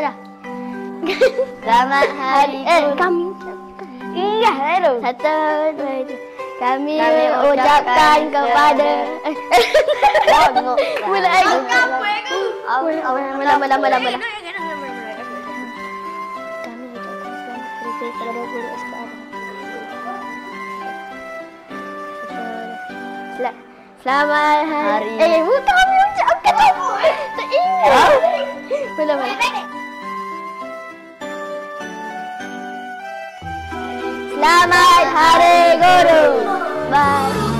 dah. Selamat hari Kami. Iya, itu. Satu, dua, tiga. Kami ucapkan kepada mula lagi. Mula. Kami ucapkan selamat hari kepada guru SKM. Selamat hari. Kami ucapkan tak ingat. Mula. Selamat Hari Guru. Bye.